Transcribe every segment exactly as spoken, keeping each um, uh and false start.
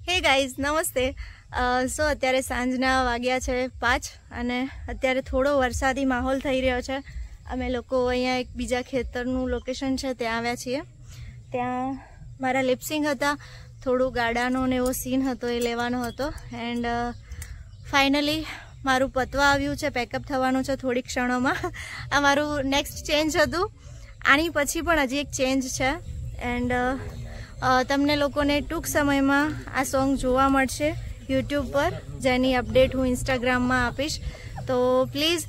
Hey guys નમસ્તે. સો અત્યારે સાંજના વાગ્યા છે પાંચ અને અત્યારે થોડો વરસાદી માહોલ થઈ રહ્યો છે. અમે લોકો અહીંયા એક બીજા ખેતરનું લોકેશન છે ત્યાં આવ્યા છીએ. ત્યાં મારા લિપસિંગ હતા, થોડું ગાડાનો ને એવો સીન હતો એ લેવાનો હતો. એન્ડ ફાઇનલી મારું પતવા આવ્યું છે, પેકઅપ થવાનું છે થોડીક ક્ષણોમાં. આ મારું નેક્સ્ટ ચેન્જ હતું. આની પછી પણ હજી એક ચેન્જ છે. એન્ડ તમને લોકોને ટૂંક સમયમાં આ સોંગ જોવા મળશે યુટ્યુબ પર, જેની અપડેટ હું ઇન્સ્ટાગ્રામમાં આપીશ. તો પ્લીઝ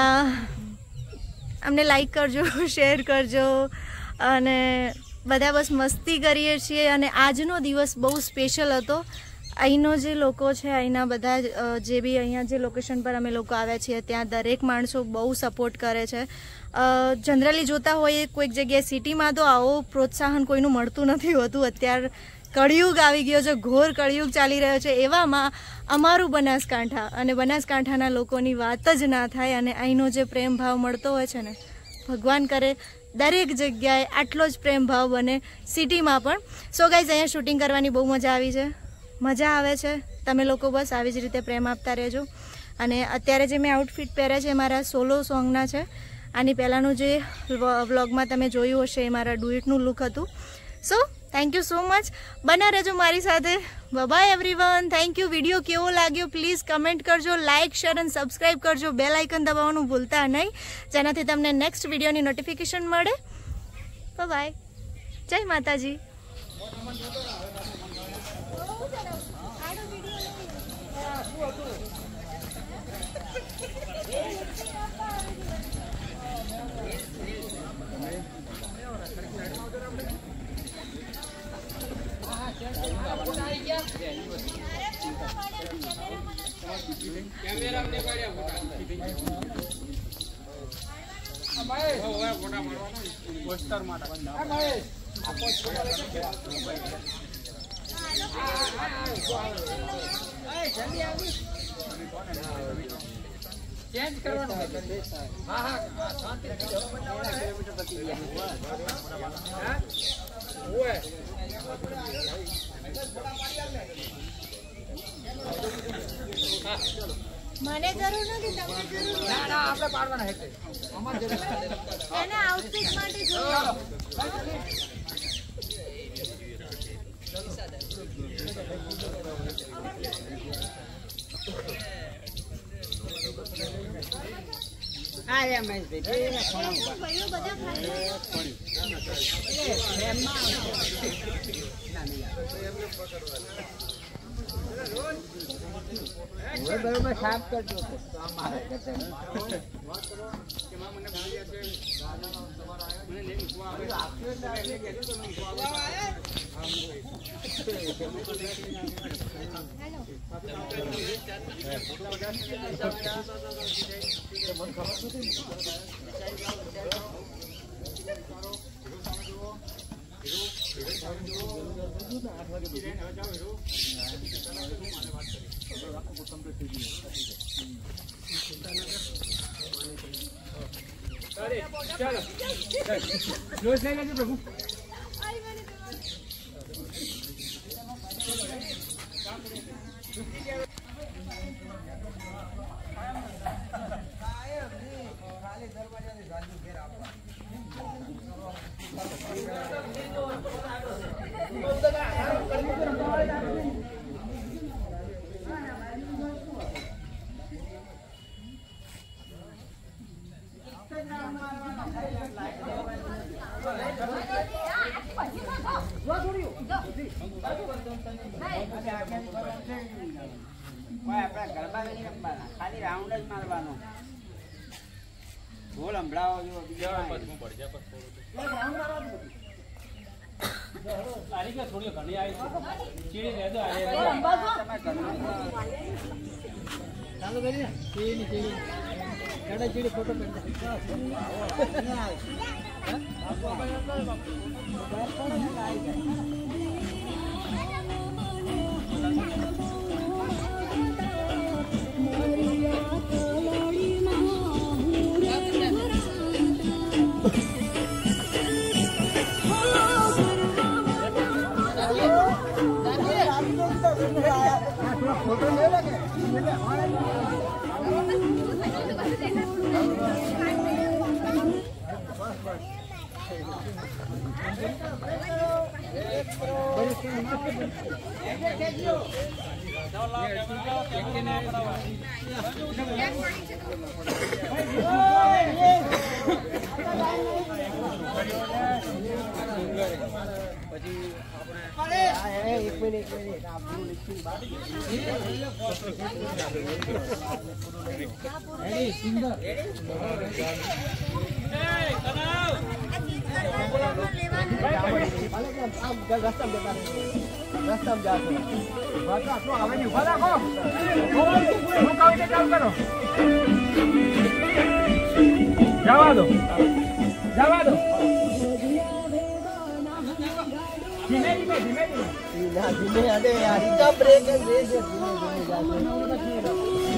અમને લાઈક કરજો, શેર કરજો અને બધા બસ મસ્તી કરીએ છીએ. અને આજનો દિવસ બહુ સ્પેશિયલ હતો. અહીંનો જે લોકો છે, અહીંના બધા જે બી અહીંયા જે લોકેશન પર અમે લોકો આવ્યા છીએ ત્યાં દરેક માણસો બહુ સપોર્ટ કરે છે. જનરલી જોતા હોઈએ કોઈક જગ્યાએ સિટીમાં તો આવો પ્રોત્સાહન કોઈનું મળતું નથી હોતું. અત્યારે કળિયુગ આવી ગયો છે, ઘોર કળિયુગ ચાલી રહ્યો છે. એવામાં અમારું બનાસકાંઠા અને બનાસકાંઠાના લોકોની વાત જ ના થાય. અને અહીંનો જે પ્રેમ ભાવ મળતો હોય છે ને, ભગવાન કરે દરેક જગ્યાએ આટલો જ પ્રેમ ભાવ બને, સિટીમાં પણ. સો ગાઈઝ, અહીંયા શૂટિંગ કરવાની બહુ મજા આવી છે, મજા આવે છે. તમે લોકો બસ આવી જ રીતે પ્રેમ આપતા રહેજો. અને અત્યારે જે મેં આઉટફિટ પહેર્યા છે એ મારા સોલો સોંગના છે. આની પહેલાંનું જે વ્લોગમાં તમે જોયું હશે એ મારા ડુએટનું લુક હતું. So thank you so much. બના રહેજો મારી સાથે. Bye everyone. Thank you. Video કેવો લાગ્યો પ્લીઝ કમેન્ટ કરજો, લાઇક શેર અને સબસ્ક્રાઈબ કરજો. બેલ આઇકન દબાવવાનું ભૂલતા નહીં, જેનાથી તમને નેક્સ્ટ વિડીયોની નોટિફિકેશન મળે. બાય. જય માતાજી. कैमरा ने पाड्या फोटा पोस्टर चेंज करवानो हां हां शांति किलोमीटर बची गया हां ओए મને જરૂર નથી, તમને જરૂર. ના ના આપણે પાડવાના હે અમાર જરૂર એના આઉટફિટ માટે જોઈએ. આ રે મેં બેટી ના ખાણો ભાઈઓ બધા ખાય પડી એ ફેમમાં ના નહીં એમને પકડવા वो बरोबर साफ करજો તો અમારે કરતે વાત કરો કે માં મને બોલ્યા છે તમારા આયા મને લઈ મૂકવા આવે આપ્યો એટલે લઈ ગયો તો મને મૂકવા આવે चलो रोज नहीं लगे प्रभु खाली राउंड ज मारवानो बोल हमड़ाओ जो बीजा पर હું પડ જા પર થોડું રાઉન્ડ મારવા દો. તારી કે થોડી ઘણી આવી ચીડી લેજો આ ચાલુ કરી ને ચીડી ચીડી કેડા ચીડી ફોટો પેન્ટ Daniel, फोटो ले लगे एक मिनट एक मिनट आप જવા દો જવા દો ધીમે ધીમે ધીમે धीमे धीमे अरे यार इतना ब्रेक है धीमे धीमे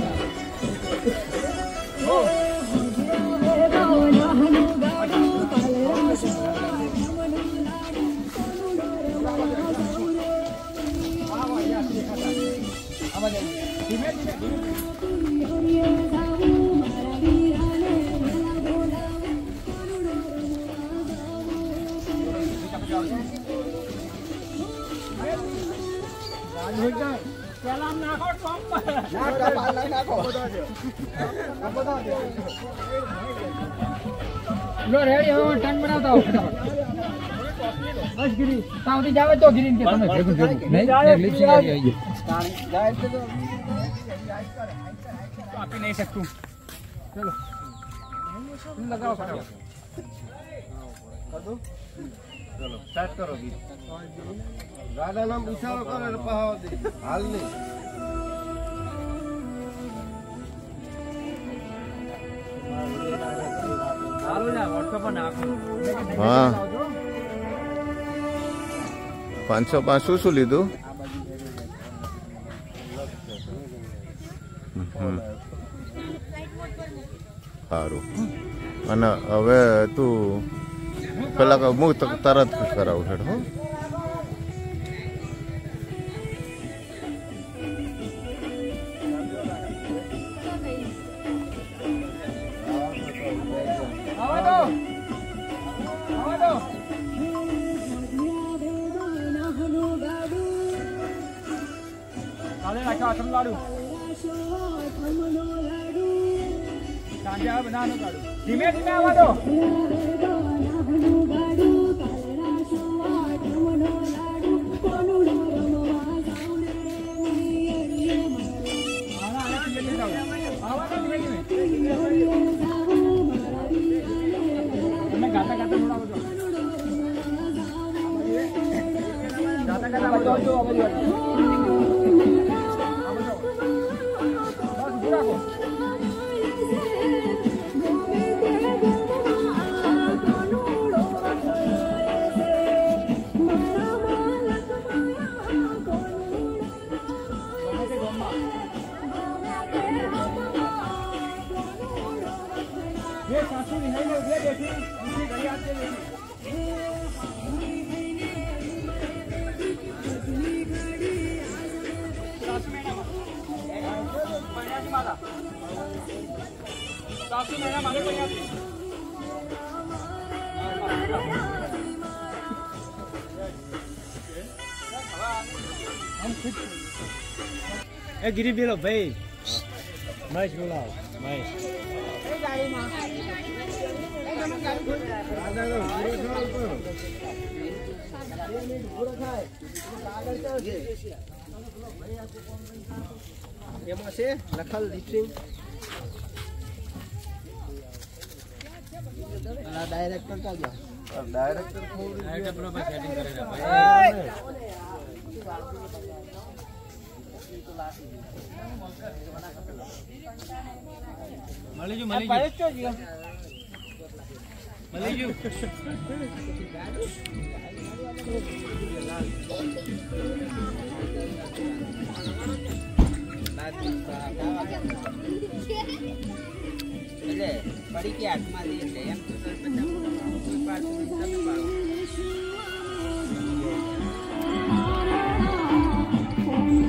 સલામ નાખો ટોપ પર નાખો નાખો લો રેડી હવે ટન બનાવતા હો બસ ગિરી તાવથી જાવે તો ગિરીન કે તમે ભેગું ભેગું નહીં લિપસિંગ આવી આવી जाए तो આપી નહીં શકતું ચલો लगाओ करो कर दो चलो स्टार्ट करो गीत गाना नाम इशारो करो पहाड़ दे हाल नहीं ચાલો જા WhatsApp પર નાખો હા પાંચસો પાંચ શું શું લીધું સારું અને હવે તું પેલા હું તરત કરાવું છે હો આવા દો આવા દો કાલે રાખો આથમ લાડુ સાંજે આ બનાવવાનું કાઢું ધીમે ધીમે આવા દો આવા દો ધીમે ધીમે તમે ગાતા ગાતા બોલાવો છો ગાતા ગાતા બોલાવો છો આ બધું આ બધું બસ પૂરા ये सासू नहीं है ये देखी इसी घड़ी आते देखी सासू मैडम पन्यासी माला सासू मैडम आगे पन्यासी ए गिरी बेलो भाई महेश बोलाओ महेश એમાં છે લખલ લિપસિંગ આ ડાયરેક્ટર કા ગયો ડાયરેક્ટર ફોન ડાયરેક્ટર પર સેટિંગ કરેલા ભાઈ મળી મળી પાડે છો જી મળી જુ એટલે પડી કે હાથમાં દે એટલે એમ તો બધા કોઈ પાડતું તમે પાડો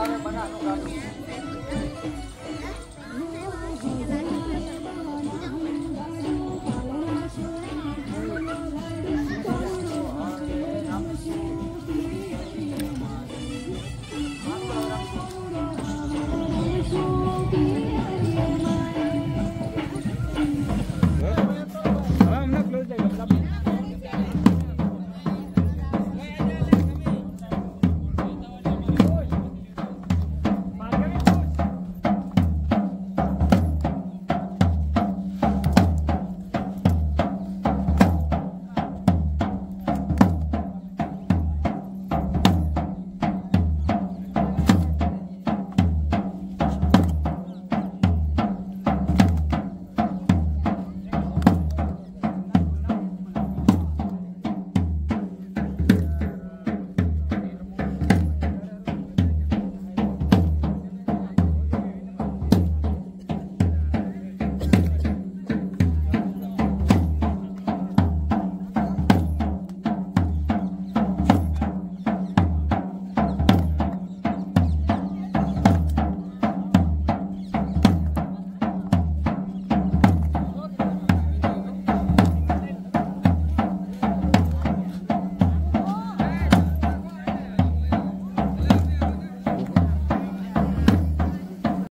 આવે બનાસનું કાઢું